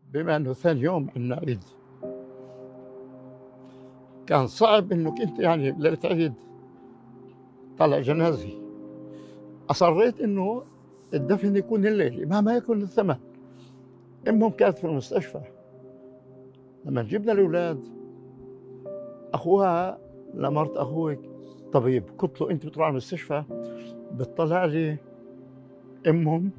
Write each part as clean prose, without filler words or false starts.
بما انه ثاني يوم عندنا عيد، كان صعب انك انت يعني ليله عيد طلع جنازي. اصريت انه الدفن يكون الليل مهما يكون الثمن. امهم كانت في المستشفى. لما جبنا الاولاد، اخوها لمرت اخوي طبيب، قلت له انت بتروح على المستشفى بتطلع لي امهم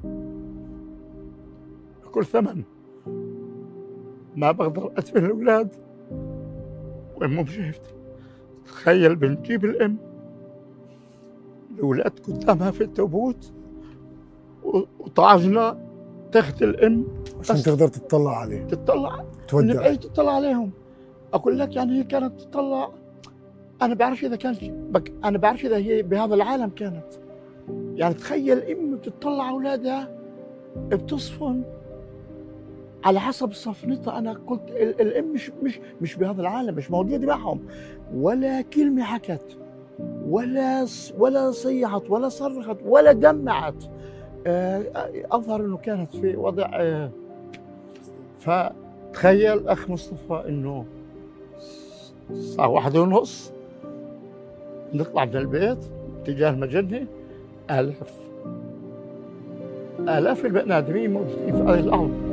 بكل ثمن، ما بقدر ادفن الاولاد وامهم شايفتي. تخيل بنجيب الام، الاولاد قدامها في التابوت وطعجنا تخت الام عشان تقدر تطلع عليه، تطلع تودع. من بعيد تطلع عليهم. اقول لك يعني هي كانت تطلع، انا بعرفش اذا كانت انا بعرفش اذا هي بهذا العالم كانت. يعني تخيل ام بتطلع اولادها بتصفن على حسب صفنتها. انا قلت الام مش بهذا العالم، مش موجوده معهم، ولا كلمه حكت، ولا صيحت ولا صرخت ولا دمعت. اظهر انه كانت في وضع. فتخيل اخ مصطفى انه الساعه 1:30 نطلع من البيت اتجاه المجنة. آلاف البني آدمين موجودين في هذه الأرض.